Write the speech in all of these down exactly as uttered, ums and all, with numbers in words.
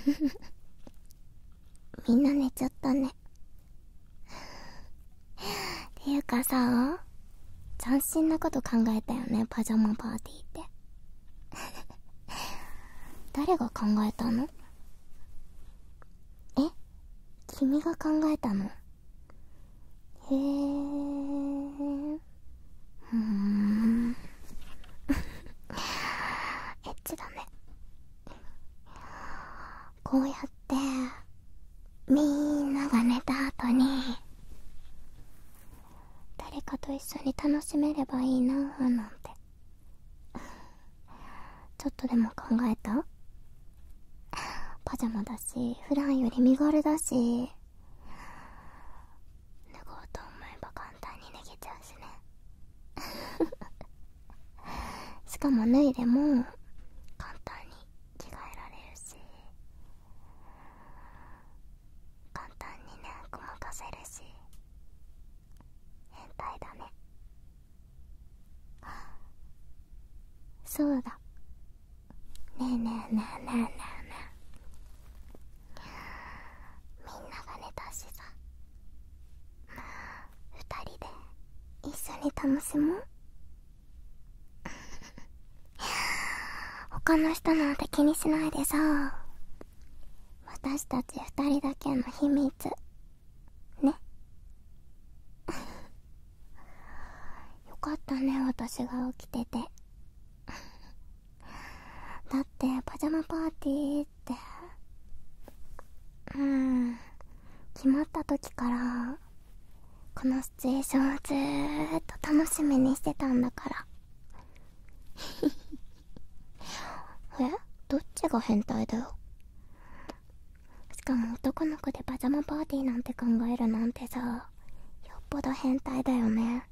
みんな寝ちゃったね。っていうかさ、斬新なこと考えたよね、パジャマパーティーって。誰が考えたの？え？君が考えたの？へえー。うーん。エッチだね。こうやってみんなが寝た後に誰かと一緒に楽しめればいいなぁなんてちょっとでも考えた？パジャマだし普段より身軽だし、脱ごうと思えば簡単に脱げちゃうしね。しかも脱いでも簡単に着替えられるし、簡単にねごまかせるし、変態だね。そうだ、ねえねえねえねえねえねえ、みんなが寝たしさ、二人で一緒に楽しもう。他の人なんて気にしないでさ、私たち二人だけの秘密ね。よかったね、私が起きてて。だってパジャマパーティーってうーん決まった時からこのシチュエーションをずーっと楽しみにしてたんだから。え？どっちが変態だよ。しかも男の子でパジャマパーティーなんて考えるなんてさ、よっぽど変態だよね。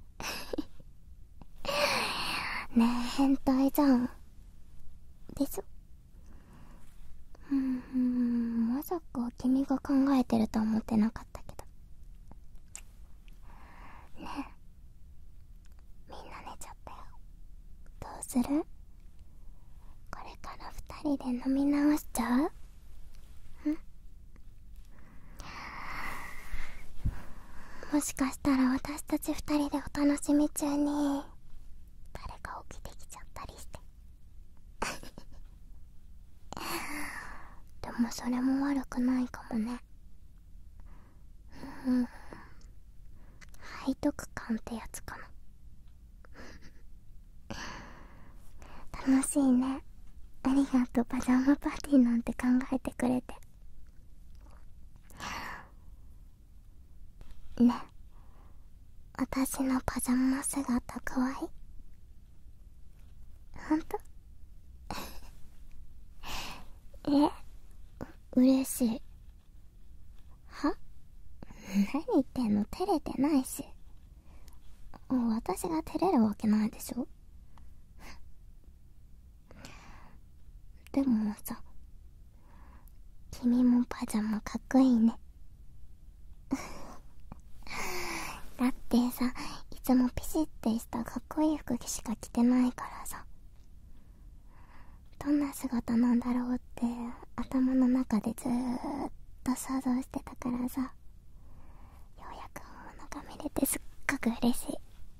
ねえ変態じゃんでしょ。うん、うん、まさか君が考えてるとは思ってなかったけどね。えみんな寝ちゃったよ。どうする？これから二人で飲み直しちゃう？ん？もしかしたら私たち二人でお楽しみ中に誰か起きてきちゃったりして。でもそれも悪くないかもね。うん、背徳感ってやつかな。楽しいね。ありがとう、パジャマパーティーなんて考えてくれて。ね、私のパジャマ姿かわいい？ほんと？え、嬉しい。は？何言ってんの？照れてないし。私が照れるわけないでしょ。でもさ、君もパジャマかっこいいね。だってさ、いつもピシッてしたかっこいい服しか着てないからさ、どんな姿なんだろうって頭の中でずーっと想像してたからさ、ようやく本物が見れてすっごく嬉しい。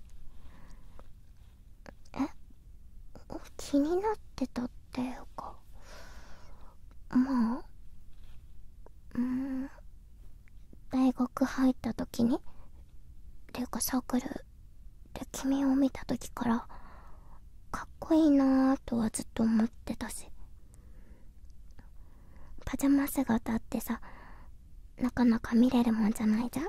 え、気になってたっていうか、まあうーん大学入った時にていうかサークルで君を見た時からかっこいいなーとはずっと思ってたし、パジャマ姿ってさ、なかなか見れるもんじゃないじゃん。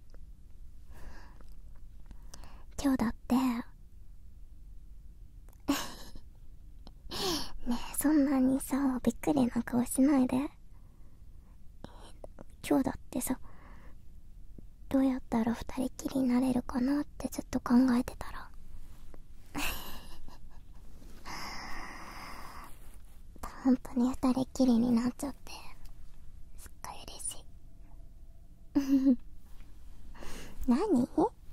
今日だってねえ、そんなにさびっくりな顔しないで。今日だってさ、どうやったら二人きりになれるかなってずっと考えてたら本当に二人きりになっちゃってすっごい嬉しい。何？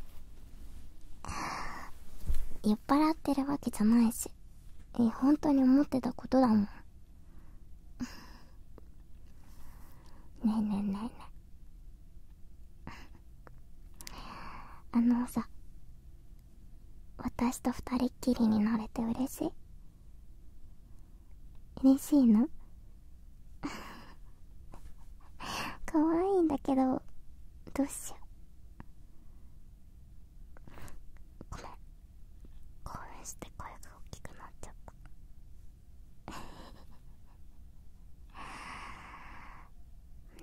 酔っ払ってるわけじゃないし、え、本当に思ってたことだもん。 ねえねえねえねえ。あのさ、私と二人っきりになれて嬉しい？嬉しいの？可愛いんだけど、どうしよう。ごめん。興奮して声が大きくなっちゃった。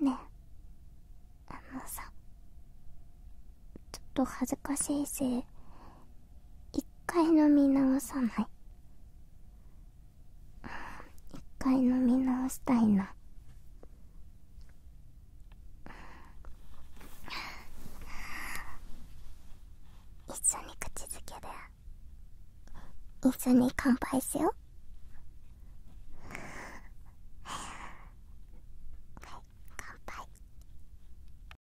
ねえ、あのさ、ちょっと恥ずかしいし、一回飲み直さない？一回飲み直したいな。一緒に口づけで、一緒に乾杯しよう。